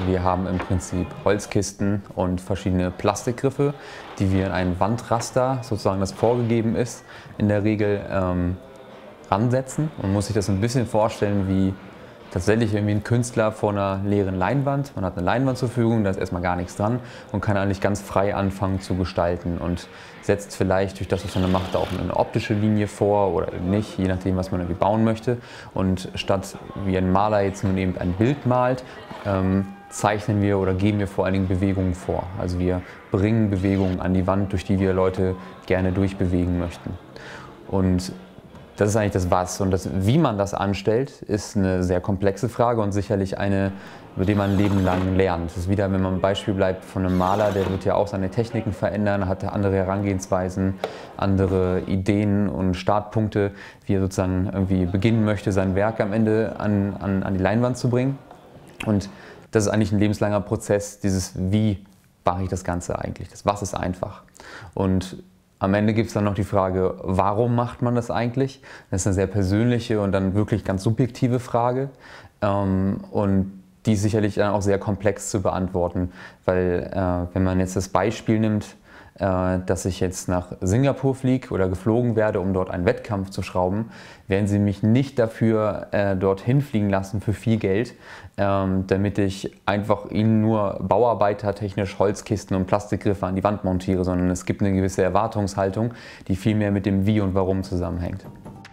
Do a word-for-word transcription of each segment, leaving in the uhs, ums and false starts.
wir haben im Prinzip Holzkisten und verschiedene Plastikgriffe, die wir in ein Wandraster, sozusagen das vorgegeben ist, in der Regel ähm, ransetzen. Man muss sich das ein bisschen vorstellen wie tatsächlich irgendwie ein Künstler vor einer leeren Leinwand. Man hat eine Leinwand zur Verfügung, da ist erstmal gar nichts dran und kann eigentlich ganz frei anfangen zu gestalten und setzt vielleicht durch das, was man macht, auch eine optische Linie vor oder eben nicht, je nachdem, was man irgendwie bauen möchte. Und statt wie ein Maler jetzt nun eben ein Bild malt, ähm, zeichnen wir oder geben wir vor allen Dingen Bewegungen vor. Also wir bringen Bewegungen an die Wand, durch die wir Leute gerne durchbewegen möchten. Und das ist eigentlich das Was. Und das, wie man das anstellt, ist eine sehr komplexe Frage und sicherlich eine, über die man ein Leben lang lernt. Das ist wieder, wenn man ein Beispiel bleibt von einem Maler, der wird ja auch seine Techniken verändern, hat andere Herangehensweisen, andere Ideen und Startpunkte, wie er sozusagen irgendwie beginnen möchte, sein Werk am Ende an, an, an die Leinwand zu bringen. Und das ist eigentlich ein lebenslanger Prozess, dieses Wie mache ich das Ganze eigentlich, das Was ist einfach. Und am Ende gibt es dann noch die Frage, warum macht man das eigentlich? Das ist eine sehr persönliche und dann wirklich ganz subjektive Frage. Ähm, und die ist sicherlich dann auch sehr komplex zu beantworten, weil äh, wenn man jetzt das Beispiel nimmt, äh, dass ich jetzt nach Singapur fliege oder geflogen werde, um dort einen Wettkampf zu schrauben, werden sie mich nicht dafür äh, dorthin fliegen lassen für viel Geld, ähm, damit ich einfach ihnen nur bauarbeitertechnisch Holzkisten und Plastikgriffe an die Wand montiere, sondern es gibt eine gewisse Erwartungshaltung, die viel mehr mit dem Wie und Warum zusammenhängt.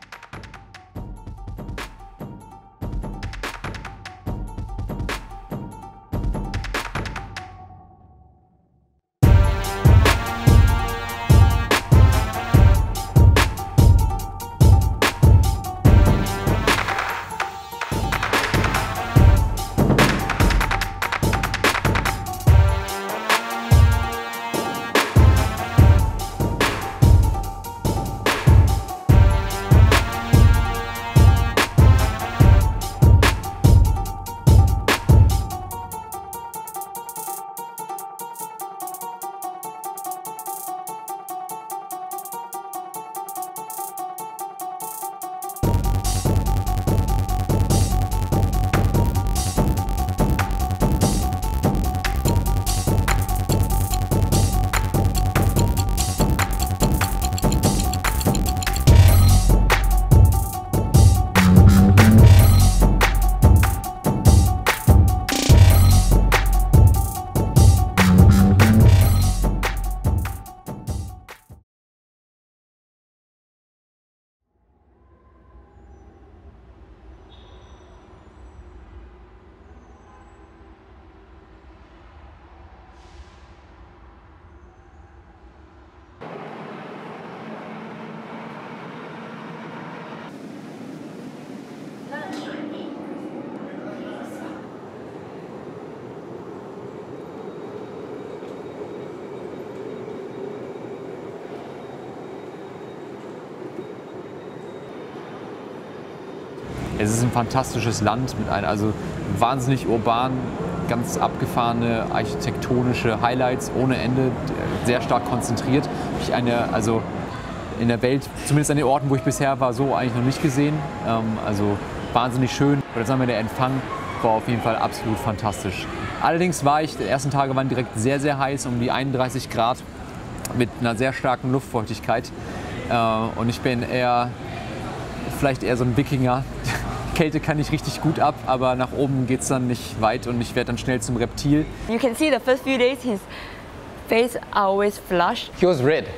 Es ist ein fantastisches Land mit einem, also wahnsinnig urban, ganz abgefahrene architektonische Highlights ohne Ende, sehr stark konzentriert. Ich eine, also in der Welt, zumindest an den Orten, wo ich bisher war, so eigentlich noch nicht gesehen. Ähm, also wahnsinnig schön. Oder sagen wir, der Empfang war auf jeden Fall absolut fantastisch. Allerdings war ich, die ersten Tage waren direkt sehr, sehr heiß, um die einunddreißig Grad mit einer sehr starken Luftfeuchtigkeit. Äh, und ich bin eher, vielleicht eher so ein Wikinger. Kälte kann ich richtig gut ab, aber nach oben geht es dann nicht weit und ich werde dann schnell zum Reptil. You can see the first few days his face always flushed. He was red.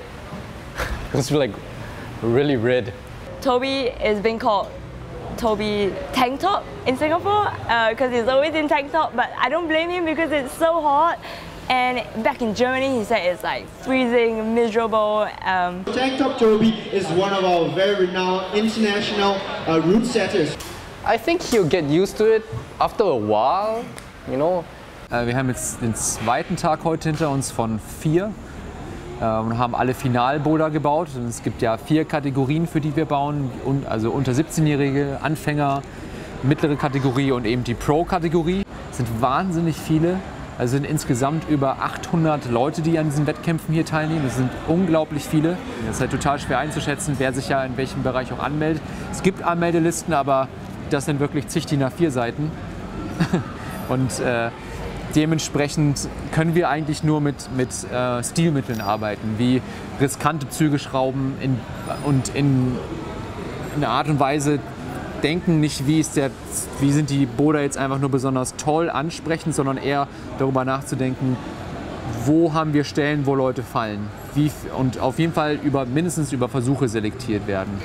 He was like really red. Toby is being called Toby Tank Top in Singapore because uh, he's always in tank top, but I don't blame him because it's so hot. And back in Germany, he said it's like freezing, miserable. Um. Tank Top Toby is one of our very renowned international uh, route setters. I think he'll get used to it after a while, you know. Äh, wir haben jetzt den zweiten Tag heute hinter uns von vier äh, und haben alle Finalboulder gebaut. Und es gibt ja vier Kategorien, für die wir bauen, und, also unter siebzehnjährige, Anfänger, mittlere Kategorie und eben die Pro-Kategorie. Es sind wahnsinnig viele. Also sind insgesamt über achthundert Leute, die an diesen Wettkämpfen hier teilnehmen. Das sind unglaublich viele. Es ist halt total schwer einzuschätzen, wer sich ja in welchem Bereich auch anmeldet. Es gibt Anmeldelisten, aber das sind wirklich zig D I N A vier Seiten. Und äh, dementsprechend können wir eigentlich nur mit, mit äh, Stilmitteln arbeiten, wie riskante Züge schrauben in, und in, in einer Art und Weise denken, nicht wie, ist der, wie sind die Boulder jetzt einfach nur besonders toll, ansprechend, sondern eher darüber nachzudenken, wo haben wir Stellen, wo Leute fallen. Wie, und auf jeden Fall über, mindestens über Versuche selektiert werden.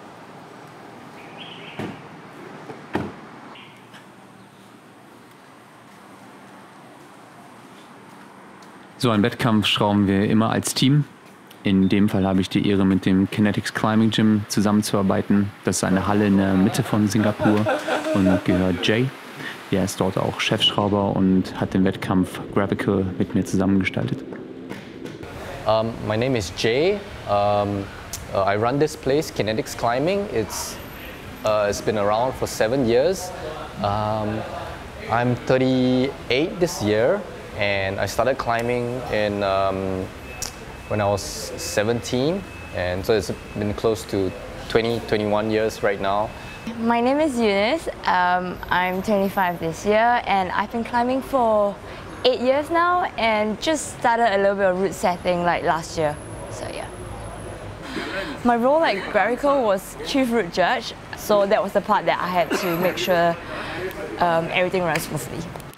So einen Wettkampf schrauben wir immer als Team. In dem Fall habe ich die Ehre, mit dem Kinetics Climbing Gym zusammenzuarbeiten. Das ist eine Halle in der Mitte von Singapur und gehört Jay. Er ist dort auch Chefschrauber und hat den Wettkampf Gravical mit mir zusammengestaltet. Um, my name is Jay. Um, uh, I run this place, Kinetics Climbing. It's, uh, it's been around for seven years. Um, I'm thirty-eight this year. And I started climbing in, um, when I was seventeen, and so it's been close to twenty, twenty-one years right now. My name is Eunice. Um, I'm twenty-five this year, and I've been climbing for eight years now, and just started a little bit of route setting like last year. So yeah. My role at Gravical was chief route judge, so that was the part that I had to make sure um, everything runs smoothly.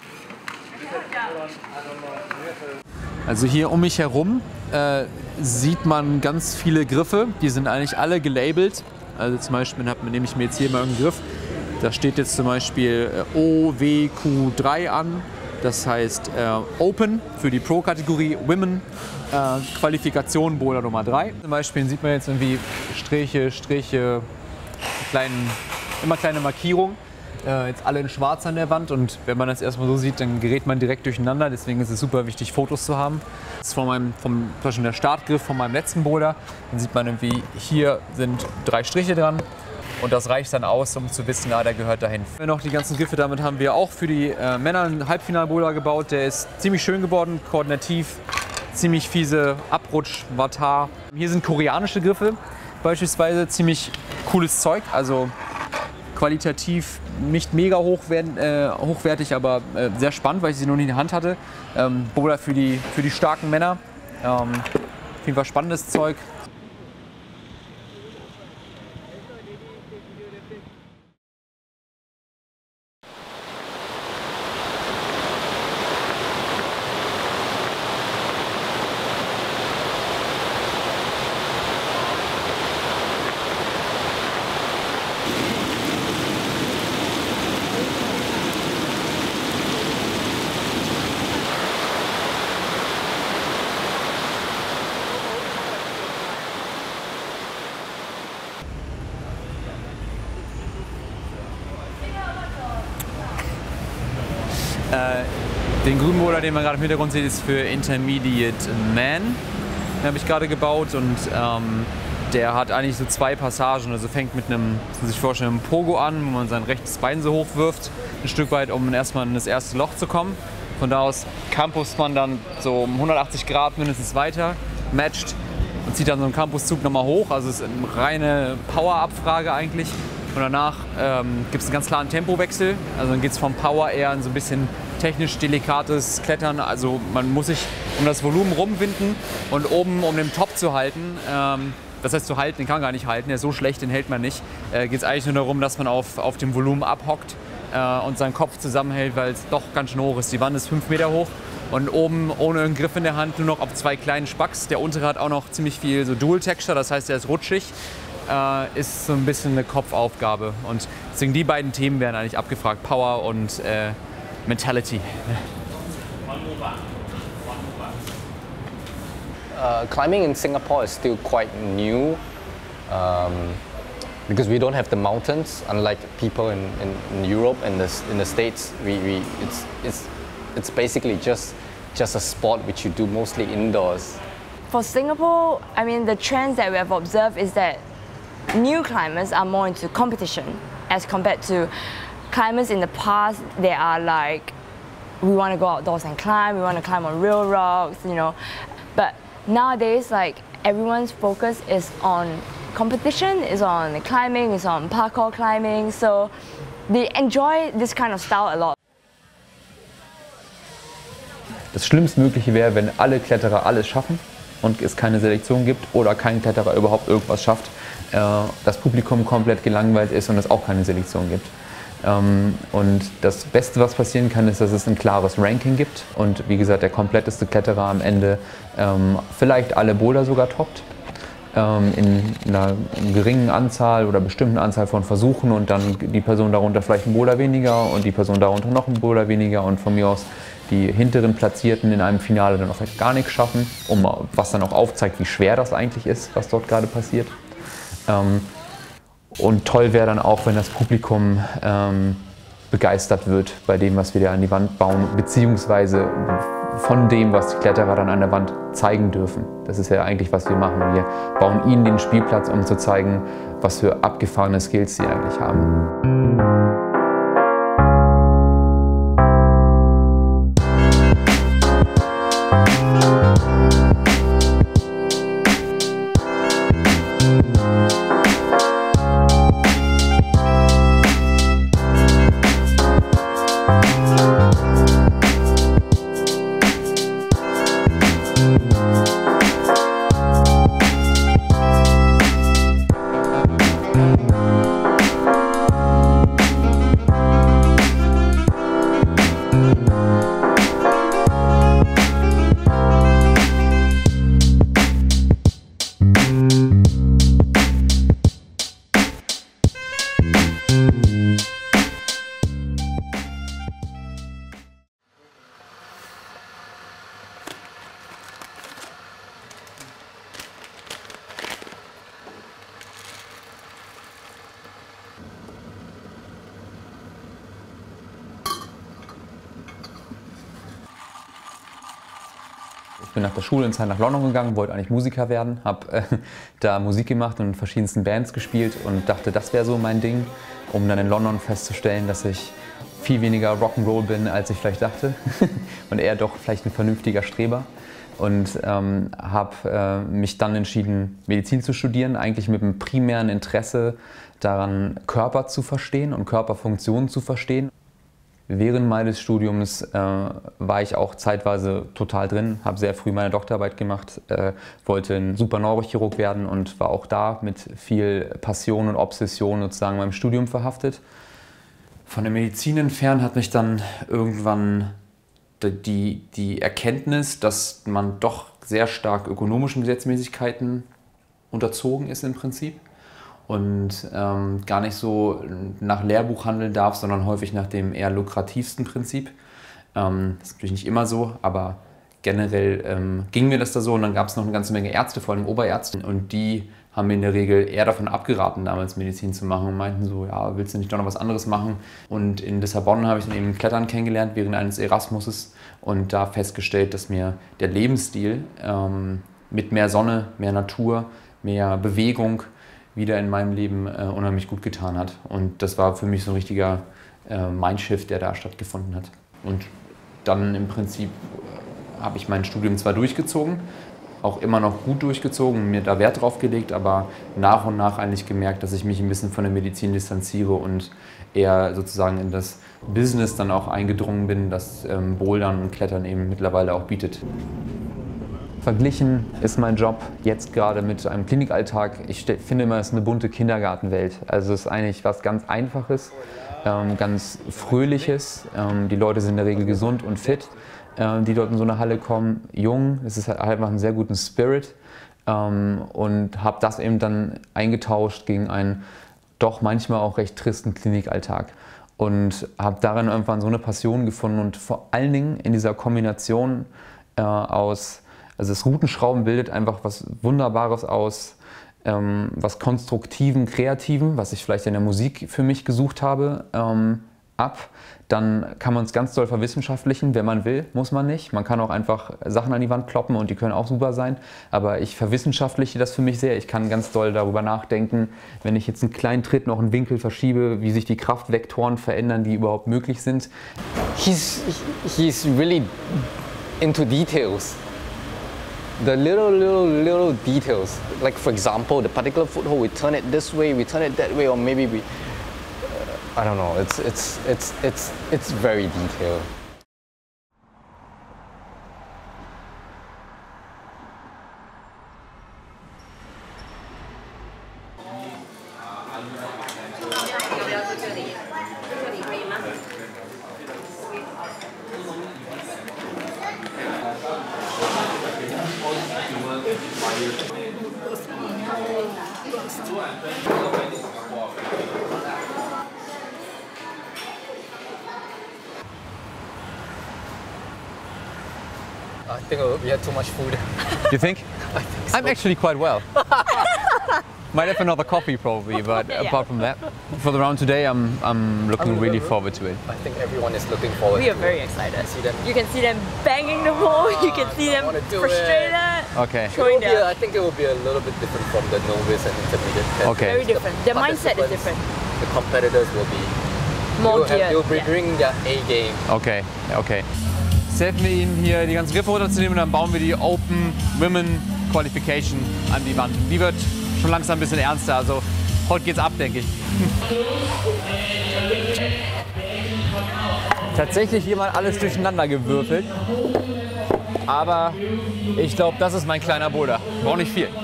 Also hier um mich herum äh, sieht man ganz viele Griffe, die sind eigentlich alle gelabelt. Also zum Beispiel nehme ich mir jetzt hier mal einen Griff, da steht jetzt zum Beispiel äh, O W Q drei an, das heißt äh, Open für die Pro-Kategorie, Women, äh, Qualifikation Boulder Nummer drei. Zum Beispiel sieht man jetzt irgendwie Striche, Striche, kleinen, immer kleine Markierungen. Äh, jetzt alle in schwarz an der Wand, und wenn man das erstmal so sieht, dann gerät man direkt durcheinander. Deswegen ist es super wichtig, Fotos zu haben. Das ist von meinem, vom, zum Beispiel der Startgriff von meinem letzten Boulder. Dann sieht man irgendwie, hier sind drei Striche dran, und das reicht dann aus, um zu wissen, ja, der gehört dahin. Wir noch die ganzen Griffe, damit haben wir auch für die äh, Männer einen Halbfinal-Boulder gebaut. Der ist ziemlich schön geworden, koordinativ, ziemlich fiese Abrutsch, Watar. Hier sind koreanische Griffe beispielsweise, ziemlich cooles Zeug, also qualitativ nicht mega hochwertig, äh, hochwertig aber äh, sehr spannend, weil ich sie noch nie in der Hand hatte. Ähm, Boulder für die, für die starken Männer. Ähm, auf jeden Fall spannendes Zeug. Den grünen Boulder, den man gerade im Hintergrund sieht, ist für Intermediate Man. Den habe ich gerade gebaut, und ähm, der hat eigentlich so zwei Passagen. Also fängt mit einem, muss man sich vorstellen, einem Pogo an, wo man sein rechtes Bein so hoch wirft, ein Stück weit, um erstmal in das erste Loch zu kommen. Von da aus campust man dann so um hundertachtzig Grad mindestens weiter, matcht und zieht dann so einen Campuszug nochmal hoch. Also es ist eine reine Power-Abfrage eigentlich. Und danach ähm, gibt es einen ganz klaren Tempowechsel. Also dann geht es vom Power eher in so ein bisschen technisch delikates Klettern. Also man muss sich um das Volumen rumwinden, und oben, um den Top zu halten, ähm, das heißt zu halten, den kann man gar nicht halten, der ist so schlecht, den hält man nicht. Äh, geht es eigentlich nur darum, dass man auf, auf dem Volumen abhockt äh, und seinen Kopf zusammenhält, weil es doch ganz schön hoch ist. Die Wand ist fünf Meter hoch, und oben ohne einen Griff in der Hand nur noch auf zwei kleinen Spacks. Der untere hat auch noch ziemlich viel so Dual Texture, das heißt, der ist rutschig. Äh, ist so ein bisschen eine Kopfaufgabe, und deswegen die beiden Themen werden eigentlich abgefragt, Power und äh, Mentality. Uh, climbing in Singapore is still quite new um, because we don't have the mountains, unlike people in, in, in Europe and the, in the States. We, we, it's, it's, it's basically just, just a sport which you do mostly indoors. For Singapore, I mean, the trends that we have observed is that new climbers are more into competition as compared to climbers in the past. They are like, we want to go outdoors and climb, we want to climb on real rocks, you know. But nowadays, like, everyone's focus is on competition, is on climbing, is on parkour climbing. So they enjoy this kind of style a lot. Das Schlimmstmögliche wäre, wenn alle Kletterer alles schaffen und es keine Selektion gibt oder kein Kletterer überhaupt irgendwas schafft, äh, das Publikum komplett gelangweilt ist und es auch keine Selektion gibt. Ähm, und das Beste, was passieren kann, ist, dass es ein klares Ranking gibt und wie gesagt, der kompletteste Kletterer am Ende ähm, vielleicht alle Boulder sogar toppt. In einer geringen Anzahl oder bestimmten Anzahl von Versuchen und dann die Person darunter vielleicht ein Boulder weniger und die Person darunter noch ein Boulder weniger und von mir aus die hinteren Platzierten in einem Finale dann auch vielleicht gar nichts schaffen, um, was dann auch aufzeigt, wie schwer das eigentlich ist, was dort gerade passiert. Und toll wäre dann auch, wenn das Publikum ähm, begeistert wird bei dem, was wir da an die Wand bauen, beziehungsweise von dem, was die Kletterer dann an der Wand zeigen dürfen. Das ist ja eigentlich, was wir machen. Wir bauen ihnen den Spielplatz, um zu zeigen, was für abgefahrene Skills sie eigentlich haben. Ich bin nach der Schule in Zeit nach London gegangen, wollte eigentlich Musiker werden, habe äh, da Musik gemacht und in verschiedensten Bands gespielt und dachte, das wäre so mein Ding, um dann in London festzustellen, dass ich viel weniger Rock'n'Roll bin, als ich vielleicht dachte und eher doch vielleicht ein vernünftiger Streber. Und ähm, habe äh, mich dann entschieden, Medizin zu studieren, eigentlich mit einem primären Interesse daran, Körper zu verstehen und Körperfunktionen zu verstehen. Während meines Studiums äh, war ich auch zeitweise total drin, habe sehr früh meine Doktorarbeit gemacht, äh, wollte ein super Neurochirurg werden und war auch da mit viel Passion und Obsession sozusagen meinem Studium verhaftet. Von der Medizin entfernt hat mich dann irgendwann die, die Erkenntnis, dass man doch sehr stark ökonomischen Gesetzmäßigkeiten unterzogen ist im Prinzip. Und ähm, gar nicht so nach Lehrbuch handeln darf, sondern häufig nach dem eher lukrativsten Prinzip. Ähm, das ist natürlich nicht immer so, aber generell ähm, ging mir das da so. Und dann gab es noch eine ganze Menge Ärzte, vor allem Oberärzte. Und die haben mir in der Regel eher davon abgeraten, damals Medizin zu machen und meinten so, ja, willst du nicht doch noch was anderes machen? Und in Lissabon habe ich dann eben Klettern kennengelernt während eines Erasmuses und da festgestellt, dass mir der Lebensstil ähm, mit mehr Sonne, mehr Natur, mehr Bewegung wieder in meinem Leben äh, unheimlich gut getan hat. Und das war für mich so ein richtiger äh, Mindshift, der da stattgefunden hat. Und dann im Prinzip äh, habe ich mein Studium zwar durchgezogen, auch immer noch gut durchgezogen, mir da Wert drauf gelegt, aber nach und nach eigentlich gemerkt, dass ich mich ein bisschen von der Medizin distanziere und eher sozusagen in das Business dann auch eingedrungen bin, das ähm, Bouldern und Klettern eben mittlerweile auch bietet. Verglichen ist mein Job jetzt gerade mit einem Klinikalltag. Ich finde immer, es ist eine bunte Kindergartenwelt. Also es ist eigentlich was ganz Einfaches, ähm, ganz Fröhliches. Ähm, die Leute sind in der Regel gesund und fit, ähm, die dort in so eine Halle kommen. Jung, es ist halt einfach einen sehr guten Spirit. Ähm, und habe das eben dann eingetauscht gegen einen doch manchmal auch recht tristen Klinikalltag. Und habe darin irgendwann so eine Passion gefunden und vor allen Dingen in dieser Kombination äh, aus Also das Routenschrauben bildet einfach was Wunderbares aus, ähm, was Konstruktiven, Kreativen, was ich vielleicht in der Musik für mich gesucht habe, ähm, ab. Dann kann man es ganz doll verwissenschaftlichen, wenn man will, muss man nicht. Man kann auch einfach Sachen an die Wand kloppen und die können auch super sein. Aber ich verwissenschaftliche das für mich sehr. Ich kann ganz doll darüber nachdenken, wenn ich jetzt einen kleinen Tritt noch einen Winkel verschiebe, wie sich die Kraftvektoren verändern, die überhaupt möglich sind. He's, he's really into details. The little, little, little details. Like for example, the particular foothold, we turn it this way, we turn it that way, or maybe we, uh, I don't know, it's, it's, it's, it's, it's very detailed. I think we had too much food. You think? I think so. I'm actually quite well. Might have another coffee probably, but Yeah. apart from that, for the round today, I'm I'm looking I'm really really- forward to it. I think everyone is looking forward. We are to very it. excited. See them. You can see them banging the ball. You can see them wanna do frustrated. Okay. It will Showing be a- their I think it will be a little bit different from the novice and intermediate test. Okay. very different. Their mindset is Participants, different. The competitors will be More they will, have, geared. they will be yeah. bringing their A game. Okay, okay. Jetzt helfen wir Ihnen hier die ganzen Griffe runterzunehmen und dann bauen wir die Open Women Qualification an die Wand. Die wird schon langsam ein bisschen ernster, also heute geht's ab, denke ich. Tatsächlich jemand alles durcheinander gewürfelt, aber ich glaube, das ist mein kleiner Boulder. Braucht nicht viel.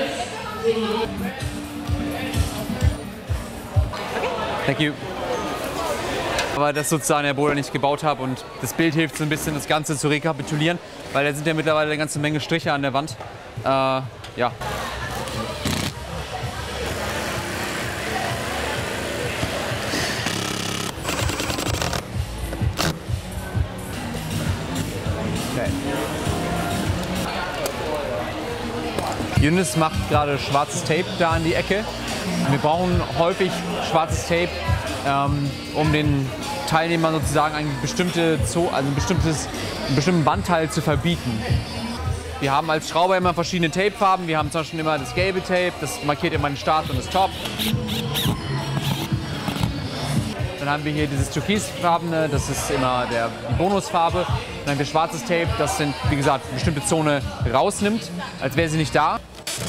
Thank you. Aber das sozusagen der Boulder nicht gebaut habe und das Bild hilft so ein bisschen, das Ganze zu rekapitulieren, weil da sind ja mittlerweile eine ganze Menge Striche an der Wand. Äh, ja. Okay. Yunus macht gerade schwarzes Tape da an die Ecke. Wir brauchen häufig schwarzes Tape, ähm, um den Teilnehmern sozusagen eine bestimmte Zo also ein bestimmtes, einen bestimmten Bandteil zu verbieten. Wir haben als Schrauber immer verschiedene Tapefarben. Wir haben zum Beispiel immer das gelbe Tape, das markiert immer den Start und das Top. Dann haben wir hier dieses türkisfarbene, das ist immer der, die Bonusfarbe. Dann haben wir schwarzes Tape, das sind, wie gesagt, eine bestimmte Zone rausnimmt, als wäre sie nicht da.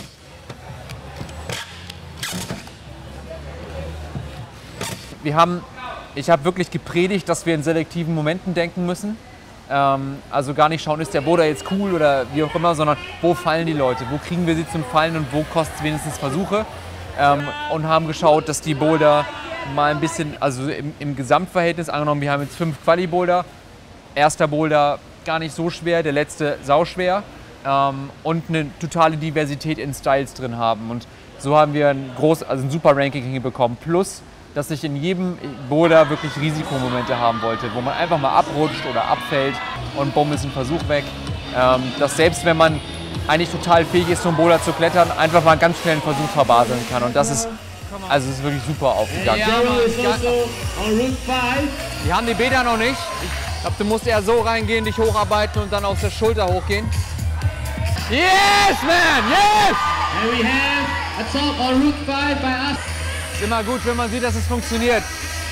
Wir haben, ich habe wirklich gepredigt, dass wir in selektiven Momenten denken müssen. Ähm, also gar nicht schauen, ist der Boulder jetzt cool oder wie auch immer, sondern wo fallen die Leute, wo kriegen wir sie zum Fallen und wo kostet es wenigstens Versuche. Ähm, und haben geschaut, dass die Boulder mal ein bisschen, also im, im Gesamtverhältnis angenommen, wir haben jetzt fünf Quali-Boulder. Erster Boulder gar nicht so schwer, der letzte sauschwer. Ähm, und eine totale Diversität in Styles drin haben. Und so haben wir ein, groß, also ein super Ranking hinbekommen. Plus, dass ich in jedem Boulder wirklich Risikomomente haben wollte, wo man einfach mal abrutscht oder abfällt und bumm ist ein Versuch weg. Ähm, dass selbst wenn man eigentlich total fähig ist, so einen Boulder zu klettern, einfach mal ganz schnell einen Versuch verbaseln kann. Und das ist, also es ist wirklich super aufgegangen. Daryl is also on Route five. Wir haben die Bäder noch nicht. Ich glaube, du musst eher so reingehen, dich hocharbeiten und dann aus der Schulter hochgehen. Yes, man, yes! And we have a talk on Route five by us. Ist immer gut, wenn man sieht, dass es funktioniert.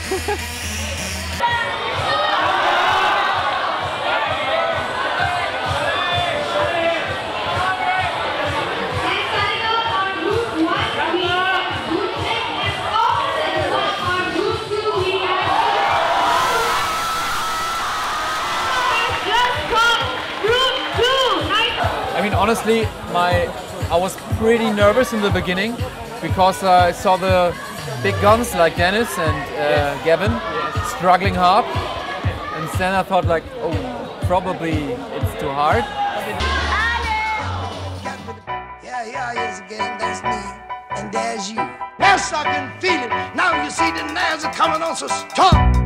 I mean, honestly, my I was pretty nervous in the beginning because uh, I saw the big guns like Dennis and uh, Gavin struggling hard, and then I thought like, oh, probably it's too hard. Yeah, yeah, it's again, that's me, and there's you. Yes, I can feel it. Now you see the nails are coming on so strong.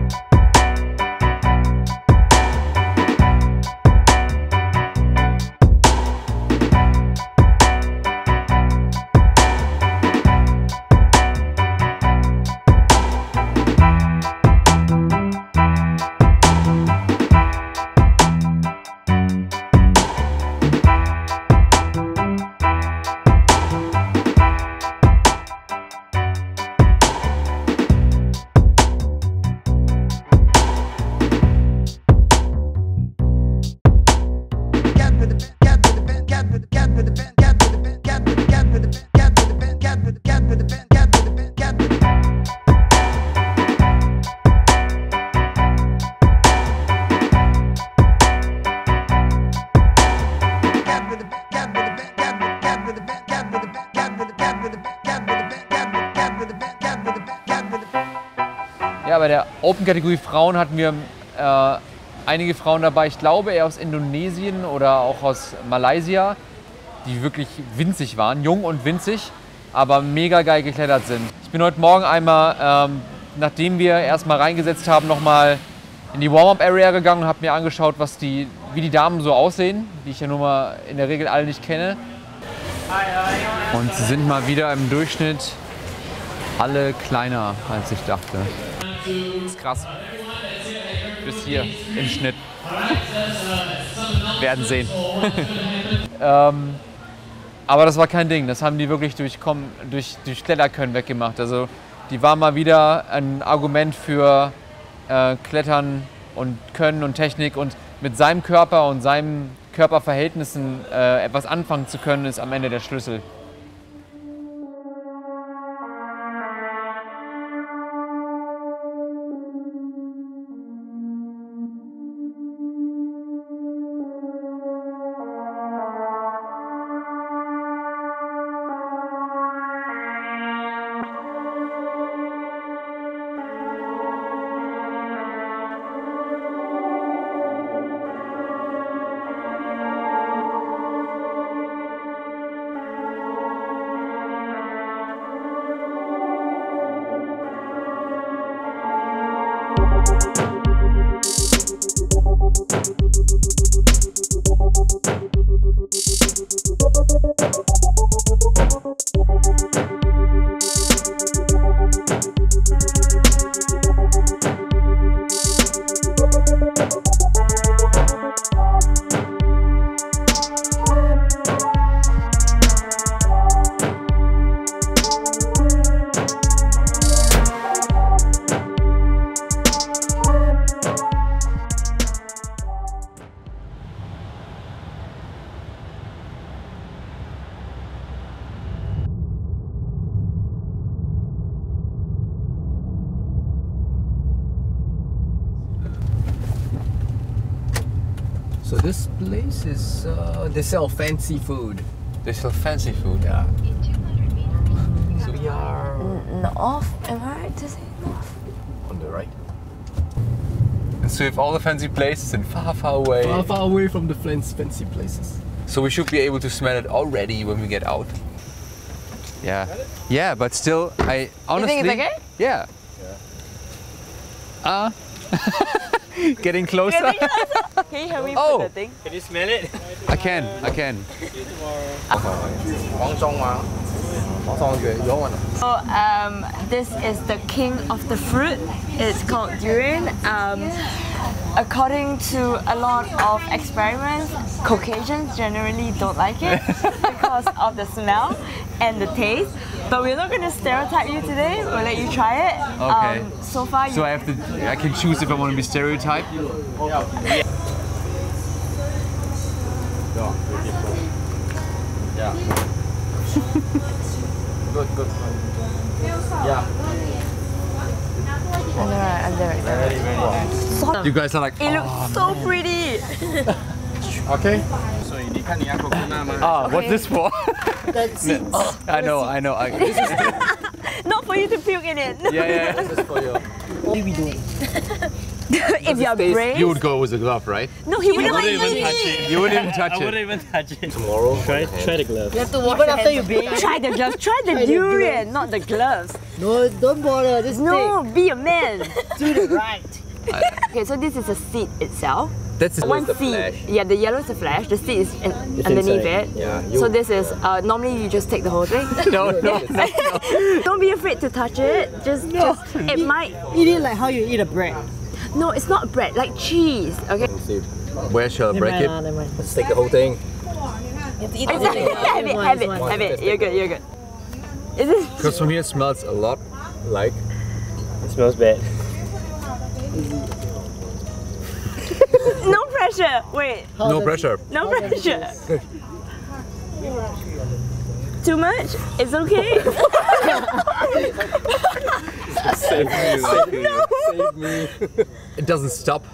Ja, bei der Open-Kategorie Frauen hatten wir äh, einige Frauen dabei, ich glaube eher aus Indonesien oder auch aus Malaysia. die wirklich winzig waren, jung und winzig, aber mega geil geklettert sind. Ich bin heute Morgen einmal, ähm, nachdem wir erstmal reingesetzt haben, nochmal in die Warm-Up-Area gegangen und habe mir angeschaut, was die, wie die Damen so aussehen, die ich ja nun mal in der Regel alle nicht kenne. Und sie sind mal wieder im Durchschnitt alle kleiner, als ich dachte. Das ist krass. Bis hier im Schnitt. Werden sehen. ähm, aber das war kein Ding. Das haben die wirklich durch, durch, durch Kletterkönnen weggemacht. Also die war mal wieder ein Argument für äh, Klettern und Können und Technik. Und mit seinem Körper und seinen Körperverhältnissen äh, etwas anfangen zu können, ist am Ende der Schlüssel. So this place is, uh, they sell fancy food. They sell fancy food. Yeah. So we are North, am I right to say north? on the right. And so if all the fancy places and far, far away. Far, far away from the fancy places. So we should be able to smell it already when we get out. Yeah. Yeah, but still, I honestly. You think it's okay? Yeah. Ah. Uh, getting closer. Getting closer. Can you help me Oh. put the thing? Can you smell it? I can. I can. So um, this is the king of the fruit. It's called durian. Um, according to a lot of experiments, Caucasians generally don't like it because of the smell and the taste. But we're not going to stereotype you today. We'll let you try it. Okay. Um, so far, you So I have to. I can choose if I want to be stereotyped. Good, good. Yeah. under it, under it. Very, very So- You guys are like. It looks so pretty. Okay. Ah, what's this for? That's I know. I know. I, not for you to puke in it. yeah, yeah. This is for you. If you're brave. You would go with a glove, right? No, he wouldn't like even it. touch it. You wouldn't even touch I it. wouldn't even touch it. Tomorrow. Try, try the glove. You have to wash your after you bathe. Try the gloves. Try the durian, not the gloves. No, don't bother. Just No, be a man. take. Do the right. Okay, so this is a seed itself. That's it. One the seed. flesh. Yeah, the yellow is the flesh. The seed is in, underneath inside. it. Yeah, So you- this is uh, normally you just take the whole thing. No, no, no. Don't be afraid to touch it. Just, just it might. Eat it like how you eat a bread. No, it's not bread. Like cheese. Okay. Where shall I break it? Never mind. Let's take the whole thing. You have to eat It's the whole have it, have it, have it. You're good. You're good. Is it? Because from here it smells a lot like. It smells bad. No pressure. Wait. No pressure. No pressure. Too much? It's okay. Save me. Save me. Save me. It doesn't stop.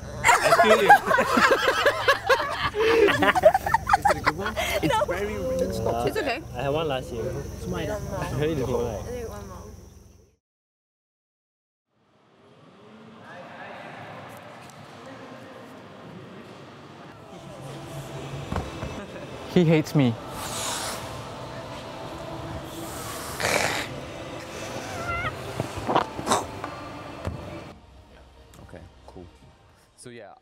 It's okay. I had one last year. I really didn't like. He hates me.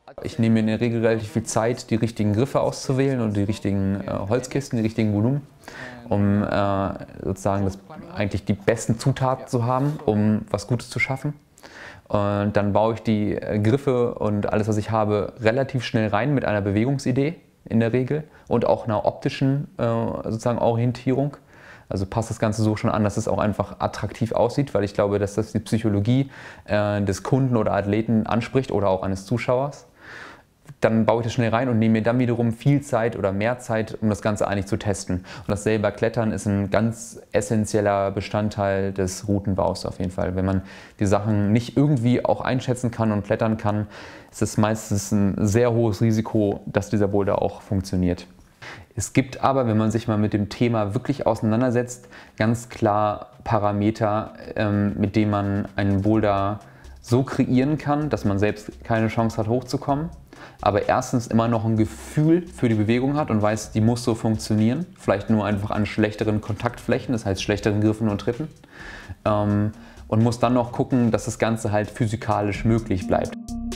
Ich nehme mir in der Regel relativ viel Zeit, die richtigen Griffe auszuwählen und die richtigen äh, Holzkisten, die richtigen Volumen, um äh, sozusagen das, eigentlich die besten Zutaten zu haben, um was Gutes zu schaffen. Und dann baue ich die äh, Griffe und alles, was ich habe, relativ schnell rein mit einer Bewegungsidee in der Regel und auch einer optischen äh, sozusagen Orientierung. Also passt das Ganze so schon an, dass es auch einfach attraktiv aussieht, weil ich glaube, dass das die Psychologie äh, des Kunden oder Athleten anspricht oder auch eines Zuschauers. Dann baue ich das schnell rein und nehme mir dann wiederum viel Zeit oder mehr Zeit, um das Ganze eigentlich zu testen. Und das selber Klettern ist ein ganz essentieller Bestandteil des Routenbaus auf jeden Fall. Wenn man die Sachen nicht irgendwie auch einschätzen kann und klettern kann, ist es meistens ein sehr hohes Risiko, dass dieser Boulder auch funktioniert. Es gibt aber, wenn man sich mal mit dem Thema wirklich auseinandersetzt, ganz klar Parameter, ähm, mit denen man einen Boulder so kreieren kann, dass man selbst keine Chance hat, hochzukommen. Aber erstens immer noch ein Gefühl für die Bewegung hat und weiß, die muss so funktionieren. Vielleicht nur einfach an schlechteren Kontaktflächen, das heißt schlechteren Griffen und Tritten. Ähm, und muss dann noch gucken, dass das Ganze halt physikalisch möglich bleibt.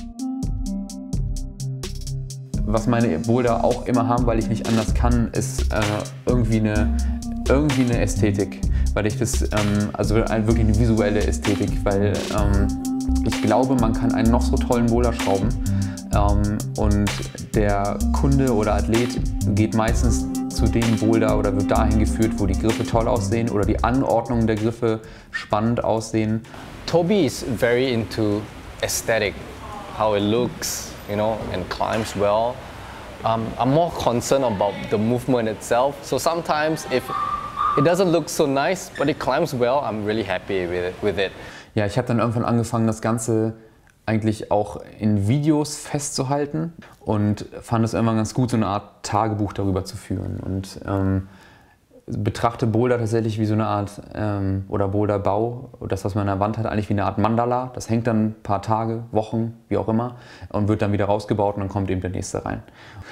Was meine Boulder auch immer haben, weil ich nicht anders kann, ist äh, irgendwie, eine, irgendwie eine Ästhetik. Weil ich das, ähm, also wirklich eine visuelle Ästhetik, weil ähm, ich glaube, man kann einen noch so tollen Boulder schrauben ähm, und der Kunde oder Athlet geht meistens zu dem Boulder oder wird dahin geführt, wo die Griffe toll aussehen oder die Anordnung der Griffe spannend aussehen. Toby is very into aesthetic, how it looks, you know, and climbs well. Um, I'm more concerned about the movement itself. So sometimes if it doesn't look so nice, but it climbs well, I'm really happy with it. With it. Ja, ich habe dann irgendwann angefangen, das Ganze eigentlich auch in Videos festzuhalten und fand es irgendwann ganz gut, so eine Art Tagebuch darüber zu führen. Und ähm, betrachte Boulder tatsächlich wie so eine Art, ähm, oder Boulderbau, das, was man an der Wand hat, eigentlich wie eine Art Mandala. Das hängt dann ein paar Tage, Wochen, wie auch immer, und wird dann wieder rausgebaut und dann kommt eben der nächste rein.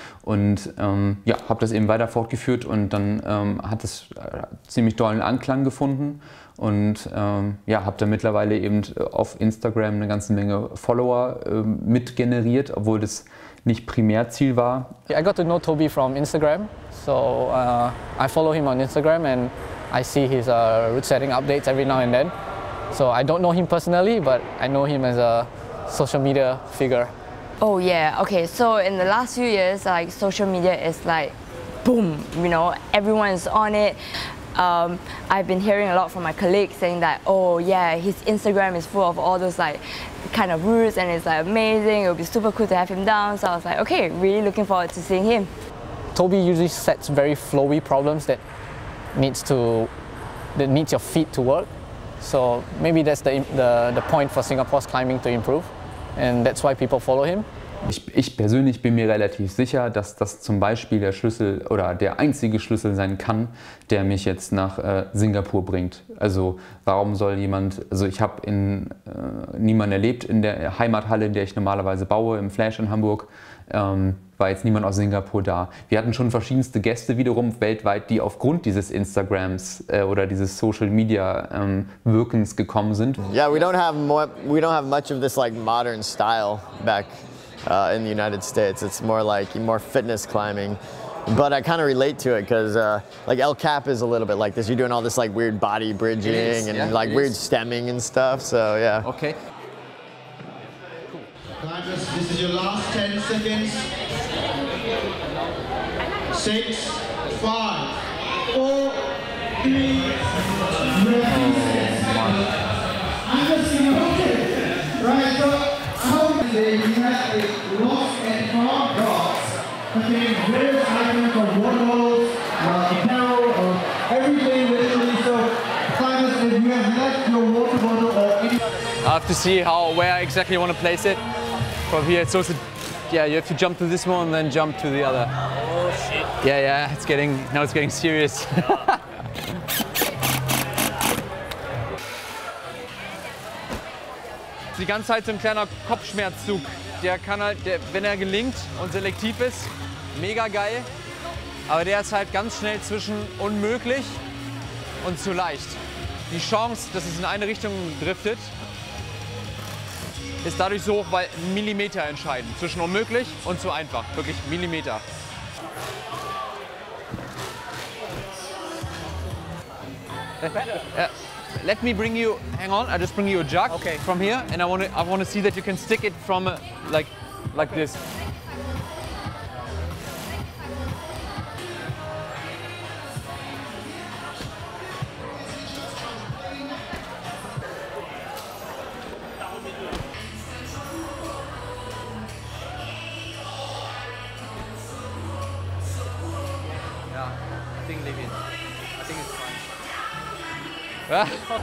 Und ähm, ja, habe das eben weiter fortgeführt und dann ähm, hat es äh, ziemlich dollen Anklang gefunden und ähm, ja, habe dann mittlerweile eben auf Instagram eine ganze Menge Follower äh, mit generiert, obwohl das nicht Primärziel war. I got to know Toby from Instagram, so uh, I follow him on Instagram and I see his uh, route setting updates every now and then. So I don't know him personally, but I know him as a social media figure. Oh yeah, okay, so in the last few years, like social media is like boom, you know, everyone is on it. Um, I've been hearing a lot from my colleagues saying that, oh yeah, his Instagram is full of all those like kind of routes and it's like amazing, it would be super cool to have him down. So I was like, okay, really looking forward to seeing him. Toby usually sets very flowy problems that needs to that needs your feet to work. So maybe that's the, the, the point for Singapore's climbing to improve. And that's why people follow him. Ich, ich persönlich bin mir relativ sicher, dass das zum Beispiel der Schlüssel oder der einzige Schlüssel sein kann, der mich jetzt nach äh, Singapur bringt. Also warum soll jemand, also ich habe in äh, niemanden erlebt in der Heimathalle, in der ich normalerweise baue, im Flash in Hamburg, ähm, war jetzt niemand aus Singapur da. Wir hatten schon verschiedenste Gäste wiederum weltweit, die aufgrund dieses Instagrams äh, oder dieses Social Media ähm, Wirkens gekommen sind. Yeah, we don't have more, we don't have much of this like modern style back uh, in the United States. It's more like more fitness climbing. But I kind of relate to it because uh, like El Cap is a little bit like this. You're doing all this like weird body bridging is, and yeah, like weird is. stemming and stuff. So yeah. Okay. Climbers, this is your last ten seconds. Six, five, four, three, two, right, so how is it you have a lost and found dogs containing various items of water bottles, uh, apparel, uh, everything literally. So climbers, if you have left your water bottle or any I have to see how where exactly I want to place it. From here, it's also, yeah, you have to jump to this one and then jump to the other. Oh shit. Yeah, yeah, it's getting, now it's getting serious. Die ganze Zeit so ein kleiner Kopfschmerzzug. Der kann halt, der, wenn er gelingt und selektiv ist, mega geil. Aber der ist halt ganz schnell zwischen unmöglich und zu leicht. Die Chance, dass es in eine Richtung driftet, ist dadurch so hoch, weil Millimeter entscheiden. Zwischen unmöglich und zu einfach. Wirklich Millimeter. Uh, let me bring you, hang on, I just bring you a jug Okay. from here, and I want to I want to see that you can stick it from uh, like like this. Yeah, I think leave it. I think it's fine. Ja.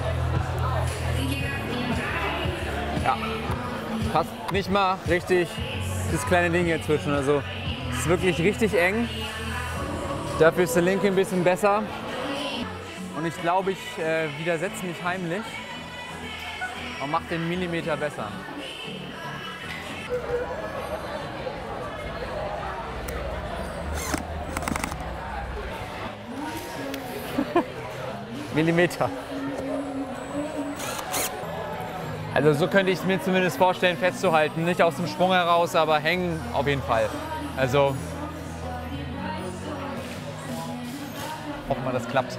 Ja, passt nicht mal richtig das kleine Ding hier zwischen. Also es ist wirklich richtig eng. Dafür ist der linke ein bisschen besser. Und ich glaube, ich äh, widersetze mich heimlich und mache den Millimeter besser. Millimeter. Also so könnte ich es mir zumindest vorstellen, festzuhalten. Nicht aus dem Sprung heraus, aber hängen auf jeden Fall. Also hoffen wir, das klappt.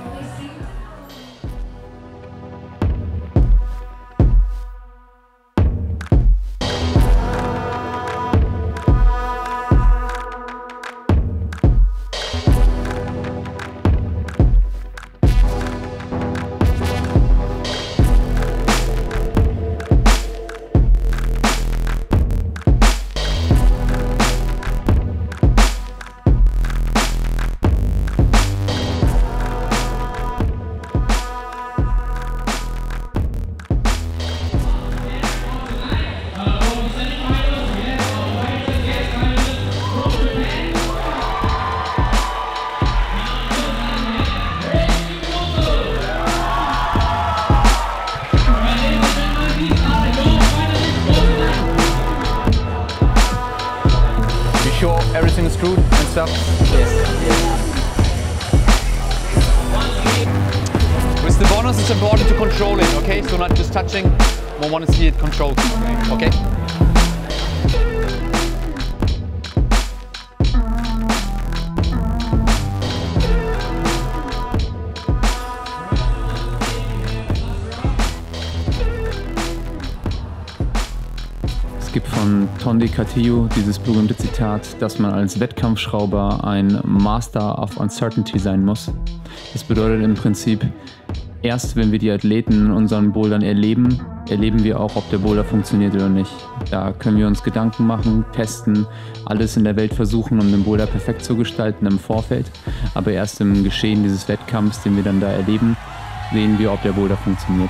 Sure everything is screwed and stuff? Yes. With the bonus it's important to control it, okay? So not just touching, we want to see it controlled, okay? Es gibt von Tondi Castillo dieses berühmte Zitat, dass man als Wettkampfschrauber ein Master of Uncertainty sein muss. Das bedeutet im Prinzip, erst wenn wir die Athleten unseren Bouldern erleben, erleben wir auch, ob der Boulder funktioniert oder nicht. Da können wir uns Gedanken machen, testen, alles in der Welt versuchen, um den Boulder perfekt zu gestalten im Vorfeld. Aber erst im Geschehen dieses Wettkampfs, den wir dann da erleben, sehen wir, ob der Boulder funktioniert.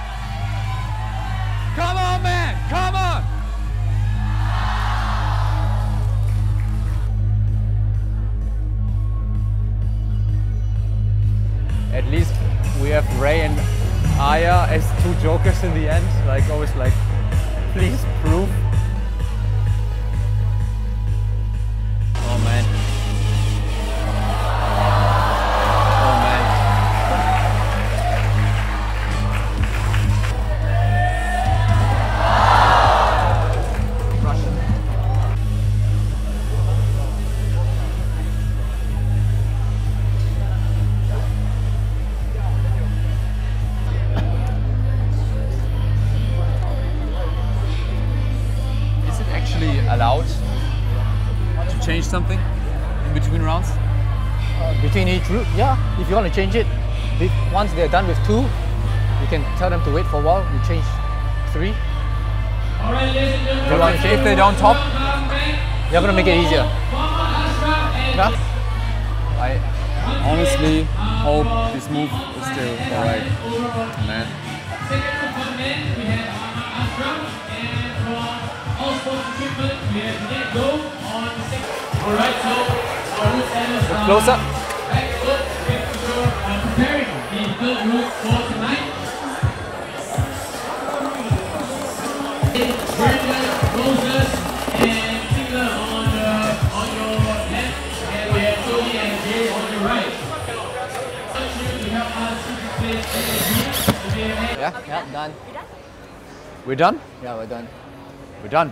Come on, man! Come on! At least we have Ray and Aya as two jokers in the end. Like always, like, please prove. Oh man. Oh man. Russian. Is it actually allowed to change something in between rounds? Uh, between each route, yeah. If you want to change it, be- once they're done with two, you can tell them to wait for a while. You change three. If you want to change, If they don't top, you're gonna make it easier. Yeah. I honestly hope this move is still alright, man. Look closer. Yeah, yeah, done. We're done? Yeah, we're done. We're done.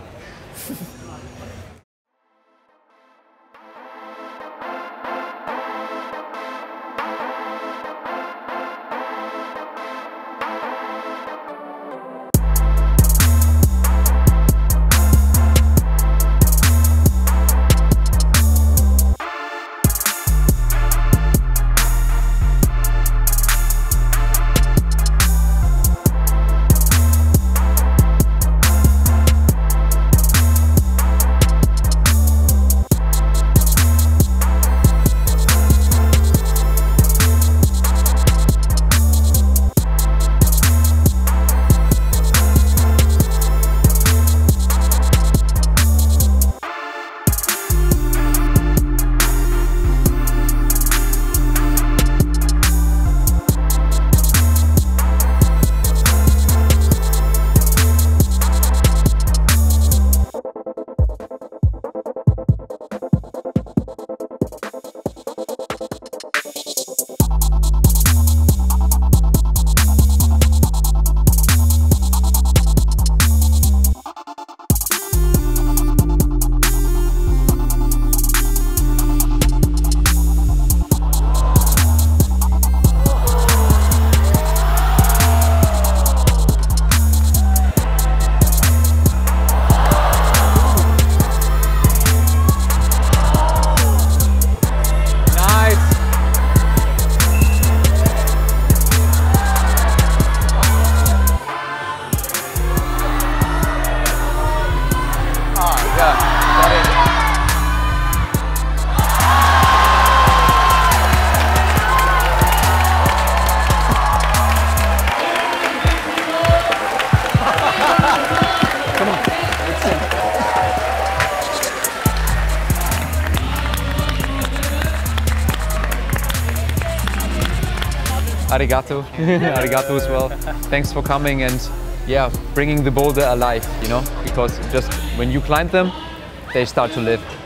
Arigato, arigato as well. Thanks for coming and yeah, bringing the boulder alive, you know, because just when you climb them, they start to live.